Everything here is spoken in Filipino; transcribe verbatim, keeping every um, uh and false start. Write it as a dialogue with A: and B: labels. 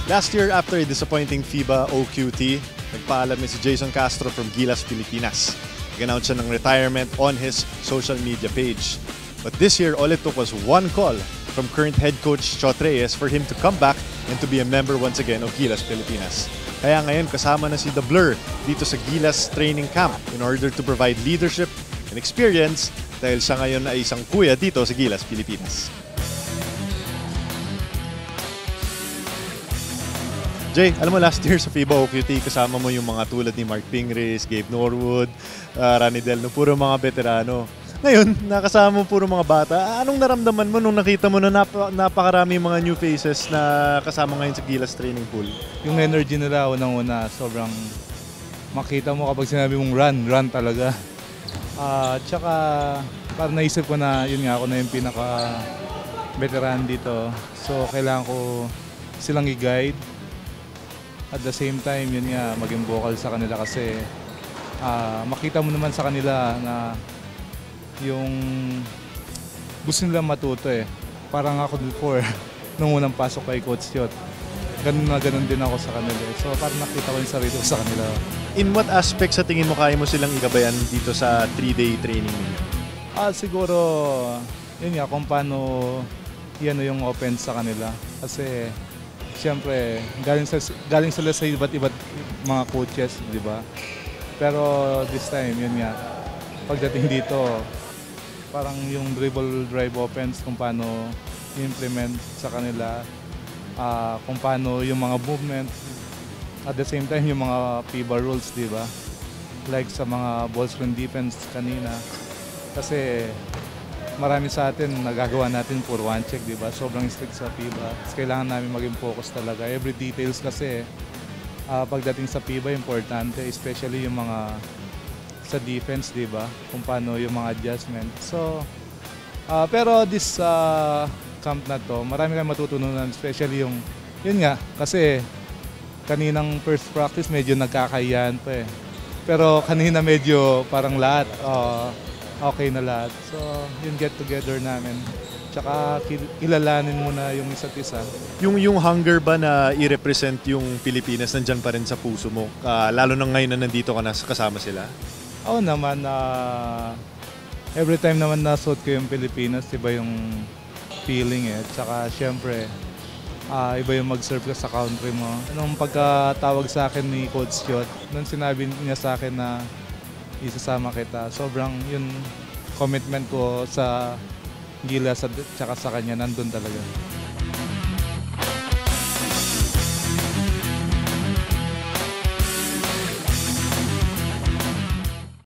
A: Last year, after a disappointing FIBA O Q T, nagpaalam si Jason Castro from Gilas Pilipinas. Nag-announce siya ng retirement on his social media page. But this year, all it took was one call from current head coach Chot Reyes for him to come back and to be a member once again of Gilas Pilipinas. Kaya ngayon, kasama na si The Blur dito sa Gilas training camp in order to provide leadership and experience dahil siya ngayon ay isang kuya dito sa Gilas Pilipinas. Jay, alam mo last year sa FIBA O Q T, kasama mo yung mga tulad ni Mark Pingris, Gabe Norwood, uh, Rani Delno, puro mga veterano. Ngayon, nakasama mo puro mga bata. Anong naramdaman mo nung nakita mo na nap napakarami mga new faces na kasama ngayon sa Gilas training pool?
B: Yung energy nila, unang-una, sobrang makita mo kapag sinabi mong run, run talaga. Uh, tsaka, parang naisip ko na, yun nga, ako na yung pinaka-veteran dito. So, kailangan ko silang i-guide. At the same time, yun nga, maging vocal sa kanila kasi uh, makita mo naman sa kanila na yung gusto nila matuto eh. Parang ako before, nung unang pasok kay Coach Chot, ganun na ganun din ako sa kanila. So parang nakita ko yung sarili ko sa kanila.
A: In what aspect sa tingin mo kaya mo silang igabayan dito sa three-day training ninyo?
B: Ah, siguro, yun nga, kung paano yan yung offense sa kanila. Kasi siyempre, galing, sa, galing sila sa iba't iba't mga coaches, di ba? Pero this time, yun nga, pagdating dito, parang yung dribble drive offense, kung paano i-implement sa kanila, uh, kung paano yung mga movement, at the same time, yung mga FIBA rules, di ba? Like sa mga ball screen defense kanina. Kasi marami sa atin, nagagawa natin for one check, di ba? Sobrang strict sa FIBA. So, kailangan namin maging focus talaga. Every details kasi, uh, pagdating sa FIBA, importante, especially yung mga sa defense, di ba? Kung paano yung mga adjustment. So, uh, pero this uh, camp na to, marami kayong matutunan, especially yung, yun nga, kasi kaninang first practice, medyo nagkakahiyan pa eh. Pero kanina medyo parang lahat, uh, okay na lahat. So, yung get together namin. Tsaka kilalanin muna yung isa't isa.
A: Yung, yung hunger ba na i-represent yung Pilipinas nandyan pa rin sa puso mo? Uh, lalo na ngayon na nandito ka na kasama sila?
B: Oo naman, uh, every time naman nasuot ko yung Pilipinas, iba yung feeling eh. Tsaka syempre, uh, iba yung mag-serve ka sa country mo. Nung pagkatawag sa akin ni Coach Chot, nung sinabi niya sa akin na isasama kita, sobrang yun commitment ko sa Gilas at saka sa kanya, nandun talaga.